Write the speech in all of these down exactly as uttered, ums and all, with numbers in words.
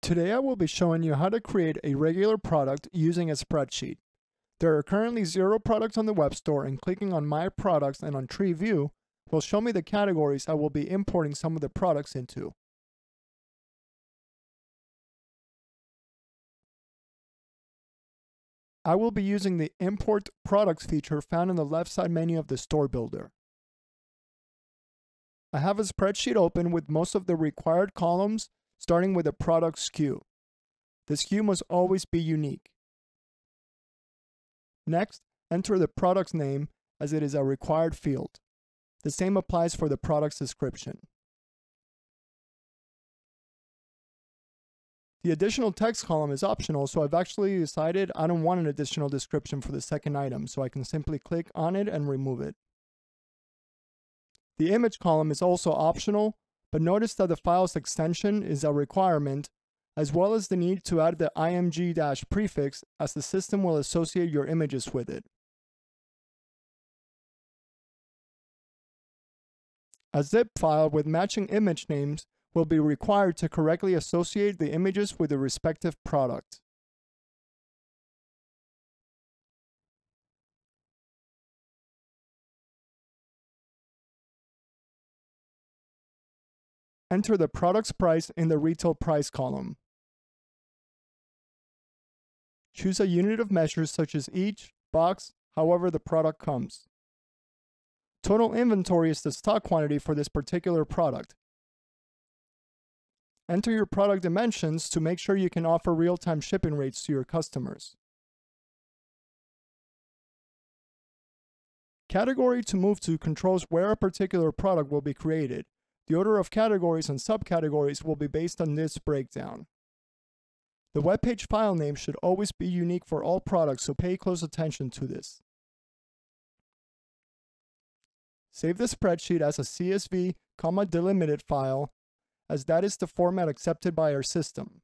Today I will be showing you how to create a regular product using a spreadsheet. There are currently zero products on the web store, and clicking on My Products and on Tree View will show me the categories I will be importing some of the products into. I will be using the Import Products feature found in the left side menu of the Store Builder. I have a spreadsheet open with most of the required columns, starting with a product S K U. The S K U must always be unique. Next, enter the product's name as it is a required field. The same applies for the product's description. The additional text column is optional, so I've actually decided I don't want an additional description for the second item, so I can simply click on it and remove it. The image column is also optional, but notice that the file's extension is a requirement, as well as the need to add the img- prefix, as the system will associate your images with it. A zip file with matching image names will be required to correctly associate the images with the respective product. Enter the product's price in the retail price column. Choose a unit of measure such as each, box, however the product comes. Total inventory is the stock quantity for this particular product. Enter your product dimensions to make sure you can offer real-time shipping rates to your customers. Category to move to controls where a particular product will be created. The order of categories and subcategories will be based on this breakdown. The web page file name should always be unique for all products, so pay close attention to this. Save the spreadsheet as a C S V, comma-delimited file, as that is the format accepted by our system.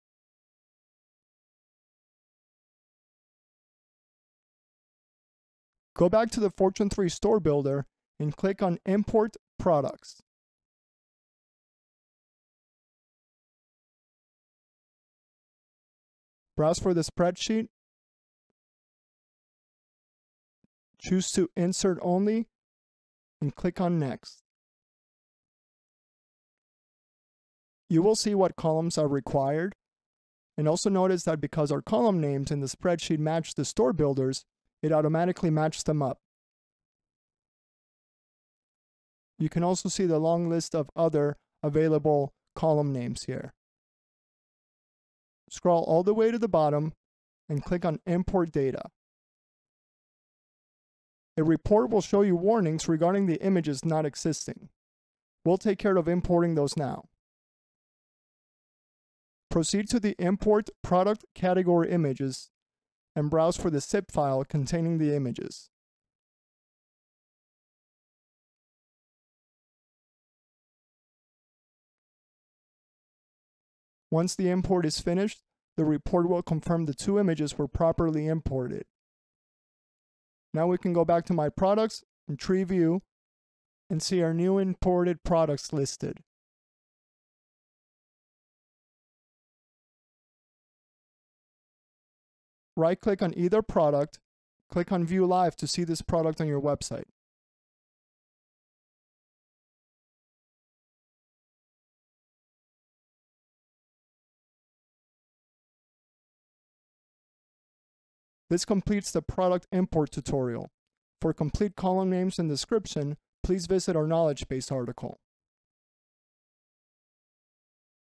Go back to the Fortune three Store Builder and click on Import Products. Browse for the spreadsheet. Choose to Insert Only and click on Next. You will see what columns are required, and also notice that because our column names in the spreadsheet match the store builders, it automatically matches them up. You can also see the long list of other available column names here. Scroll all the way to the bottom and click on Import Data. A report will show you warnings regarding the images not existing. We'll take care of importing those now. Proceed to the Import Product Category Images and browse for the zip file containing the images. Once the import is finished, the report will confirm the two images were properly imported. Now we can go back to My Products and Tree View and see our new imported products listed. Right-click on either product, click on View Live to see this product on your website. This completes the product import tutorial. For complete column names and description, please visit our knowledge base article.